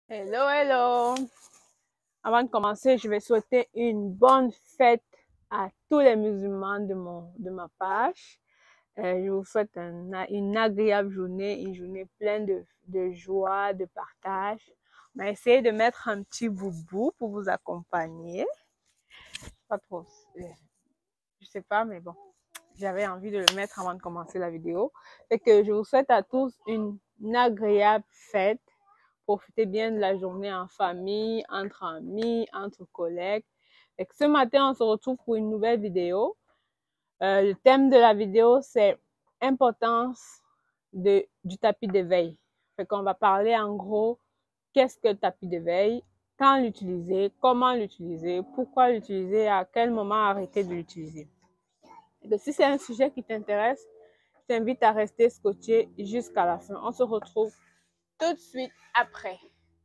Hello, hello. Avant de commencer, je vais souhaiter une bonne fête à tous les musulmans de ma page. Je vous souhaite une agréable journée, une journée pleine de joie, de partage. On va essayer de mettre un petit boubou pour vous accompagner. Pas trop, je sais pas, mais bon, j'avais envie de le mettre avant de commencer la vidéo. Fait que je vous souhaite à tous une agréable fête. Profitez bien de la journée en famille, entre amis, entre collègues. Et que ce matin, on se retrouve pour une nouvelle vidéo. Le thème de la vidéo, c'est importance du tapis d'éveil. Fait qu'on va parler en gros, qu'est-ce que le tapis d'éveil, quand l'utiliser, comment l'utiliser, pourquoi l'utiliser, à quel moment arrêter de l'utiliser. Si c'est un sujet qui t'intéresse, je t'invite à rester scotché jusqu'à la fin. On se retrouve tout de suite après.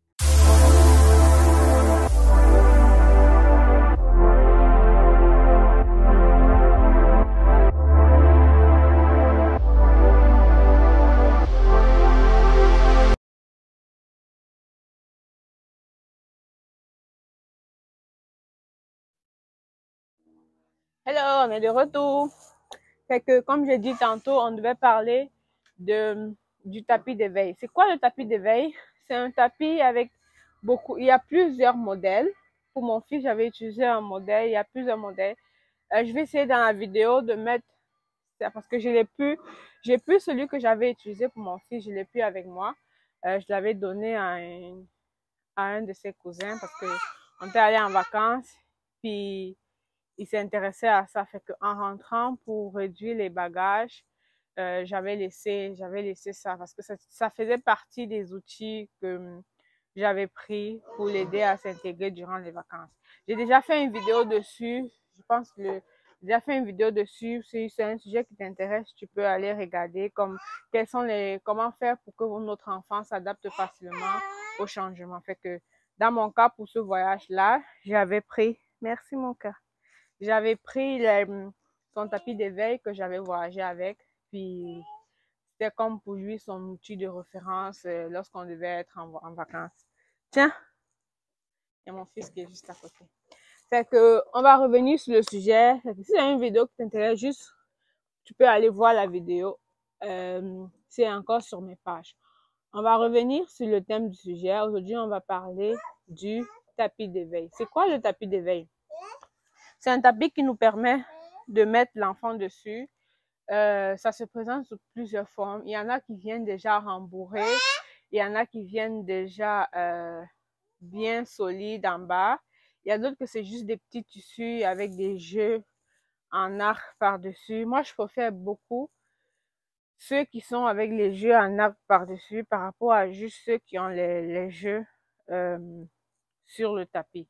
Hello, on est de retour. Fait que, comme j'ai dit tantôt, on devait parler du tapis d'éveil. C'est quoi le tapis d'éveil? C'est un tapis avec il y a plusieurs modèles. Pour mon fils, j'avais utilisé un modèle, il y a plusieurs modèles. Je vais essayer dans la vidéo de mettre ça parce que j'ai plus celui que j'avais utilisé pour mon fils, je l'ai plus avec moi. Je l'avais donné à un de ses cousins parce que on était allé en vacances, puis il s'est intéressé à ça. Fait qu'en rentrant, pour réduire les bagages, j'avais laissé ça parce que ça faisait partie des outils que j'avais pris pour l'aider à s'intégrer durant les vacances. J'ai déjà fait une vidéo dessus. Je pense que j'ai déjà fait une vidéo dessus. Si c'est un sujet qui t'intéresse, tu peux aller regarder comment faire pour que notre enfant s'adapte facilement au changement. Fait que dans mon cas, pour ce voyage-là, merci mon cœur. J'avais pris son tapis d'éveil que j'avais voyagé avec, puis c'était comme pour lui son outil de référence lorsqu'on devait être en vacances. Tiens, il y a mon fils qui est juste à côté. Fait que on va revenir sur le sujet. Si c'est une vidéo qui t'intéresse, juste tu peux aller voir la vidéo. C'est encore sur mes pages. On va revenir sur le thème du sujet. Aujourd'hui, on va parler du tapis d'éveil. C'est quoi le tapis d'éveil? C'est un tapis qui nous permet de mettre l'enfant dessus. Ça se présente sous plusieurs formes. Il y en a qui viennent déjà rembourrés. Il y en a qui viennent déjà bien solides en bas. Il y a d'autres que c'est juste des petits tissus avec des jeux en arc par-dessus. Moi, je préfère beaucoup ceux qui sont avec les jeux en arc par-dessus par rapport à juste ceux qui ont les jeux sur le tapis.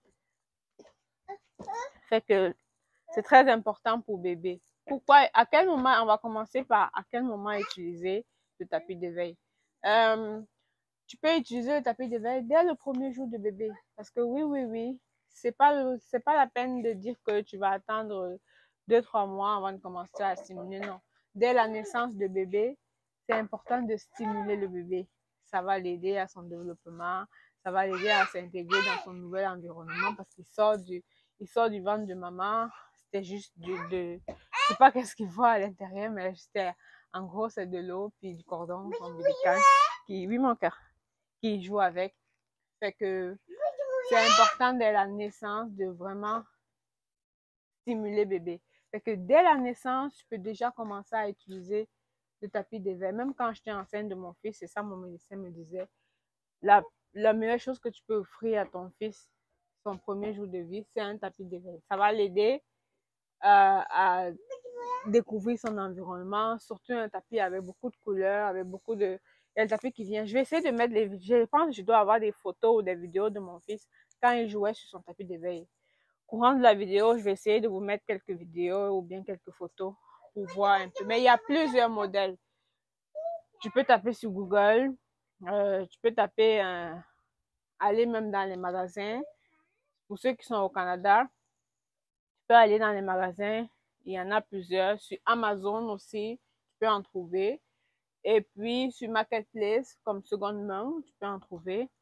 Fait que c'est très important pour bébé. Pourquoi? À quel moment, on va commencer par à quel moment utiliser le tapis d'éveil. Tu peux utiliser le tapis d'éveil dès le premier jour de bébé. Parce que oui, c'est pas la peine de dire que tu vas attendre 2-3 mois avant de commencer à stimuler. Non. Dès la naissance de bébé, c'est important de stimuler le bébé. Ça va l'aider à son développement. Ça va l'aider à s'intégrer dans son nouvel environnement parce qu'il sort du ventre de maman. C'était juste je sais pas qu'est-ce qu'il voit à l'intérieur, mais en gros, c'est de l'eau puis du cordon ombilical oui, mon cœur, qui joue avec. Fait que c'est important dès la naissance de vraiment stimuler bébé. Fait que dès la naissance, tu peux déjà commencer à utiliser le tapis d'éveil. Même quand j'étais enceinte de mon fils, c'est ça mon médecin me disait. La meilleure chose que tu peux offrir à ton fils, son premier jour de vie, c'est un tapis d'éveil. Ça va l'aider à découvrir son environnement, surtout un tapis avec beaucoup de couleurs, avec beaucoup de... Il y a le tapis qui vient. Je vais essayer de mettre je pense que je dois avoir des photos ou des vidéos de mon fils quand il jouait sur son tapis d'éveil. Courant de la vidéo, je vais essayer de vous mettre quelques vidéos ou bien quelques photos pour voir un peu. Mais il y a plusieurs modèles. Tu peux taper sur Google, tu peux taper, aller même dans les magasins. Pour ceux qui sont au Canada, tu peux aller dans les magasins. Il y en a plusieurs. Sur Amazon aussi, tu peux en trouver. Et puis, sur Marketplace, comme seconde main, tu peux en trouver.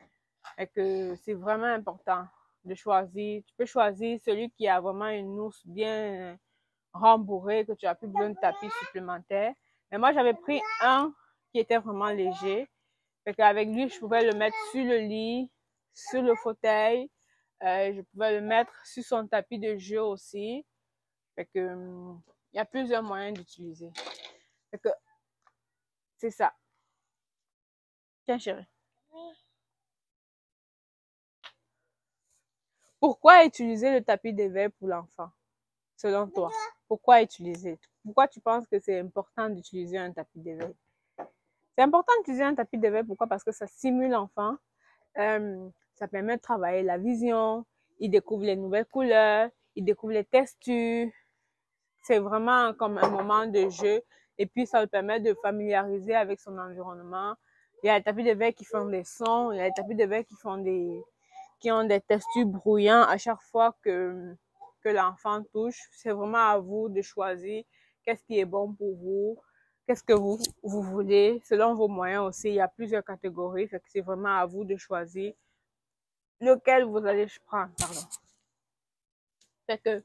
Et que c'est vraiment important de choisir. Tu peux choisir celui qui a vraiment une housse bien rembourrée, que tu n'as plus besoin de tapis supplémentaires. Mais moi, j'avais pris un qui était vraiment léger. Fait qu'avec lui, je pouvais le mettre sur le lit, sur le fauteuil. Je pouvais le mettre sur son tapis de jeu aussi. Fait que, il y a plusieurs moyens d'utiliser. Fait que, c'est ça. Tiens, chérie. Pourquoi utiliser le tapis d'éveil pour l'enfant, selon toi? Pourquoi utiliser? Pourquoi tu penses que c'est important d'utiliser un tapis d'éveil? C'est important d'utiliser un tapis d'éveil, pourquoi? Parce que ça stimule l'enfant. Ça permet de travailler la vision. Il découvre les nouvelles couleurs. Il découvre les textures. C'est vraiment comme un moment de jeu. Et puis, ça le permet de familiariser avec son environnement. Il y a les tapis d'éveil qui font des sons. Il y a les tapis d'éveil qui ont des textures brouillantes à chaque fois que l'enfant touche. C'est vraiment à vous de choisir qu'est-ce qui est bon pour vous, qu'est-ce que vous voulez, selon vos moyens aussi. Il y a plusieurs catégories, fait que c'est vraiment à vous de choisir lequel vous allez prendre, pardon. Fait que,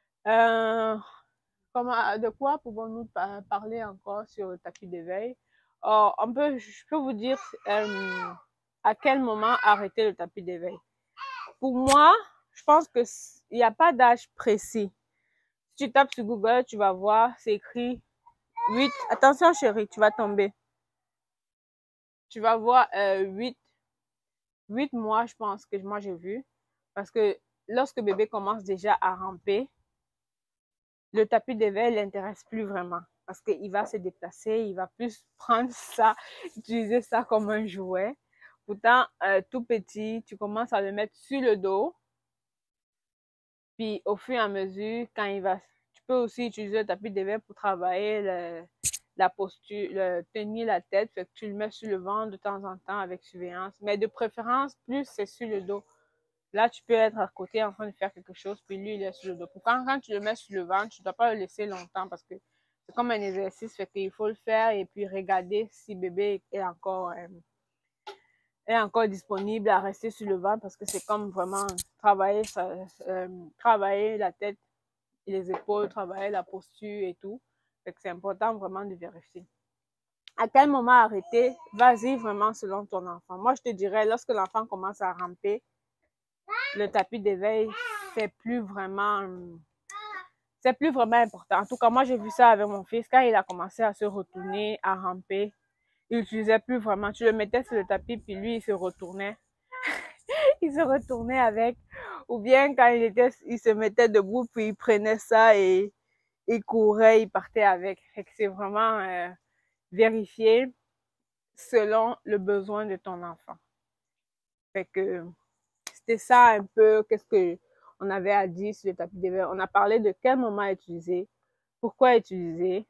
de quoi pouvons-nous parler encore sur le tapis d'éveil? Je peux vous dire à quel moment arrêter le tapis d'éveil. Pour moi, je pense que il n'y a pas d'âge précis. Si tu tapes sur Google, tu vas voir, c'est écrit 8. Attention chérie, tu vas tomber. Tu vas voir 8 mois, je pense que moi j'ai vu. Parce que lorsque bébé commence déjà à ramper, le tapis d'éveil l'intéresse plus vraiment. Parce qu'il va se déplacer, il va plus prendre ça, utiliser ça comme un jouet. Pourtant, tout petit, tu commences à le mettre sur le dos. Puis au fur et à mesure, tu peux aussi utiliser le tapis d'éveil pour travailler la posture, tenir la tête. Fait que tu le mets sur le ventre de temps en temps avec surveillance. Mais de préférence, plus c'est sur le dos. Là, tu peux être à côté en train de faire quelque chose, puis lui, il est sur le dos. Quand tu le mets sur le ventre, tu ne dois pas le laisser longtemps parce que c'est comme un exercice, fait qu'il faut le faire et puis regarder si bébé est encore disponible à rester sur le ventre parce que c'est comme vraiment travailler la tête et les épaules, travailler la posture et tout. Fait que c'est important vraiment de vérifier. À quel moment arrêter? Vas-y vraiment selon ton enfant. Moi, je te dirais, lorsque l'enfant commence à ramper, le tapis d'éveil, c'est plus vraiment important. En tout cas, moi, j'ai vu ça avec mon fils. Quand il a commencé à se retourner, à ramper, il n'utilisait plus vraiment. Tu le mettais sur le tapis, puis lui, il se retournait. Il se retournait avec. Ou bien, quand il se mettait debout, puis il prenait ça et il courait, il partait avec. Fait que c'est vraiment vérifié selon le besoin de ton enfant. Fait que c'était ça un peu, qu'est-ce que on avait à dire sur le tapis d'éveil. On a parlé de quel moment utiliser, pourquoi utiliser,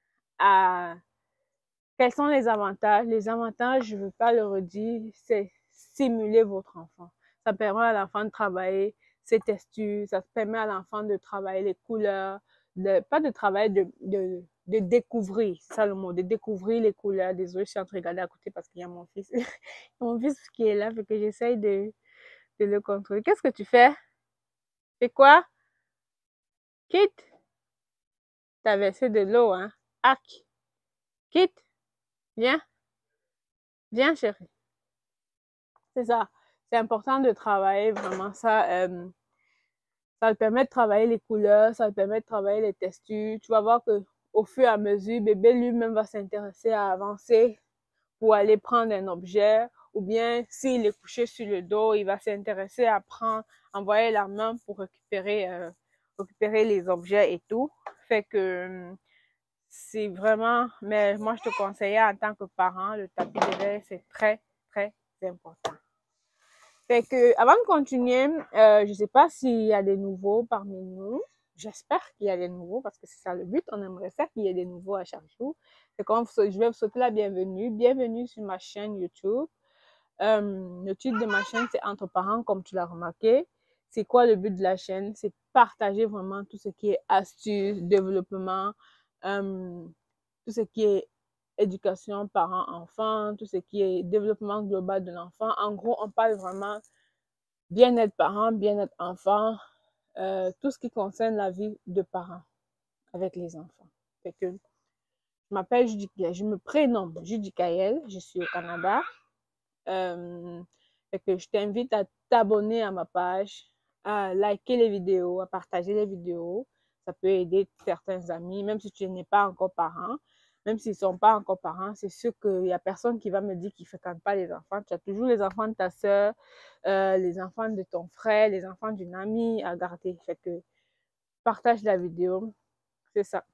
quels sont les avantages. Les avantages, je ne veux pas le redire, c'est stimuler votre enfant. Ça permet à l'enfant de travailler ses textures, ça permet à l'enfant de travailler les couleurs, pas de travailler, de découvrir, c'est ça le mot, de découvrir les couleurs. Désolée, je suis en train de regarder à côté parce qu'il y a mon fils. Mon fils qui est là, fait que j'essaye de le contrôler. Qu'est-ce que tu fais? C'est quoi? Quitte. T'as versé de l'eau, hein? Arc. Quitte. Viens. Viens, chérie. C'est ça. C'est important de travailler vraiment ça. Ça te permet de travailler les couleurs, ça te permet de travailler les textures. Tu vas voir que au fur et à mesure, bébé lui-même va s'intéresser à avancer pour aller prendre un objet. Ou bien, s'il est couché sur le dos, il va s'intéresser à envoyer la main pour récupérer les objets et tout. Fait que c'est vraiment, mais moi je te conseillais en tant que parent, le tapis d'éveil, c'est très, très important. Fait que, avant de continuer, je sais pas s'il y a des nouveaux parmi nous. J'espère qu'il y a des nouveaux parce que c'est ça le but. On aimerait ça qu'il y ait des nouveaux à chaque jour. Fait comme je vais vous souhaiter la bienvenue. Bienvenue sur ma chaîne YouTube. Le titre de ma chaîne, c'est Entre parents, comme tu l'as remarqué. C'est quoi le but de la chaîne? C'est partager vraiment tout ce qui est astuces, développement, tout ce qui est éducation parent-enfant, tout ce qui est développement global de l'enfant. En gros, on parle vraiment bien-être parent, bien-être enfant, tout ce qui concerne la vie de parents avec les enfants. Fait que je m'appelle je me prénomme Judy Kael, je suis au Canada. Fait que je t'invite à t'abonner à ma page, à liker les vidéos, à partager les vidéos. Ça peut aider certains amis, même si tu n'es pas encore parent. Même s'ils ne sont pas encore parents, c'est sûr qu'il n'y a personne qui va me dire qu'il ne fréquente pas les enfants. Tu as toujours les enfants de ta soeur, les enfants de ton frère, les enfants d'une amie à garder. Fait que partage la vidéo, c'est ça.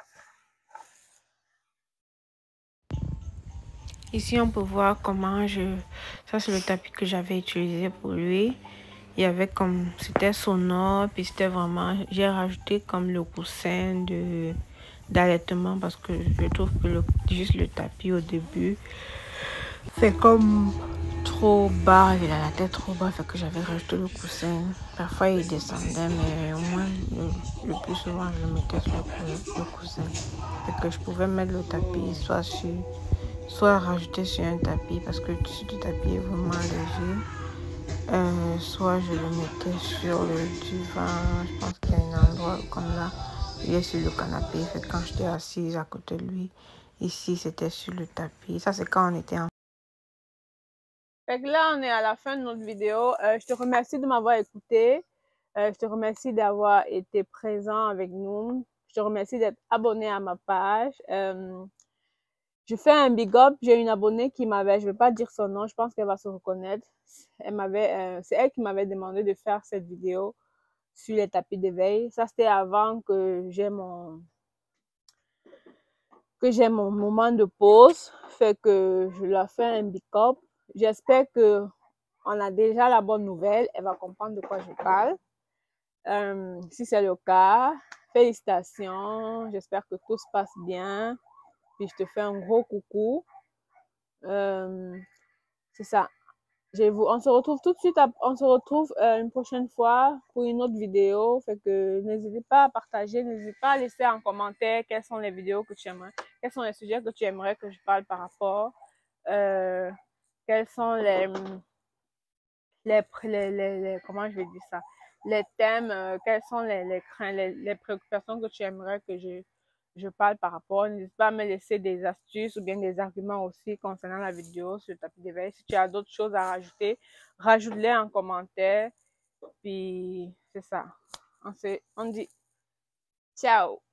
Ici, on peut voir comment ça, c'est le tapis que j'avais utilisé pour lui. Il y avait comme... C'était sonore, puis c'était vraiment... J'ai rajouté comme le coussin d'allaitement parce que je trouve que juste le tapis au début, c'est comme trop bas. Il a la tête trop bas, fait que j'avais rajouté le coussin. Parfois, il descendait, mais au moins, le plus souvent, je le mettais sur le coussin. Fait que je pouvais mettre le tapis soit rajouter sur un tapis parce que le tissu du tapis est vraiment léger, soit je le mettais sur le divan. Je pense qu'il y a un endroit comme là, il est sur le canapé. Fait que quand j'étais assise à côté de lui, ici c'était sur le tapis. Ça c'est quand on était en... Fait que là on est à la fin de notre vidéo. Je te remercie de m'avoir écouté. Je te remercie d'avoir été présent avec nous. Je te remercie d'être abonné à ma page. Je fais un big up. J'ai une abonnée qui m'avait, je vais pas dire son nom, je pense qu'elle va se reconnaître. C'est elle qui m'avait demandé de faire cette vidéo sur les tapis d'éveil. Ça, c'était avant que j'ai mon moment de pause. Fait que je leur fais un big up. J'espère que on a déjà la bonne nouvelle. Elle va comprendre de quoi je parle. Si c'est le cas, félicitations. J'espère que tout se passe bien. Puis je te fais un gros coucou. C'est ça. On se retrouve tout de suite, on se retrouve une prochaine fois pour une autre vidéo. Fait que n'hésitez pas à partager, n'hésitez pas à laisser en commentaire quelles sont les vidéos que tu aimerais, quels sont les sujets que tu aimerais que je parle par rapport, quels sont comment je vais dire ça, les thèmes, quels sont les préoccupations que tu aimerais que je parle par rapport. N'hésite pas à me laisser des astuces ou bien des arguments aussi concernant la vidéo sur le tapis d'éveil. Si tu as d'autres choses à rajouter, rajoute-les en commentaire. Puis, c'est ça. On dit ciao!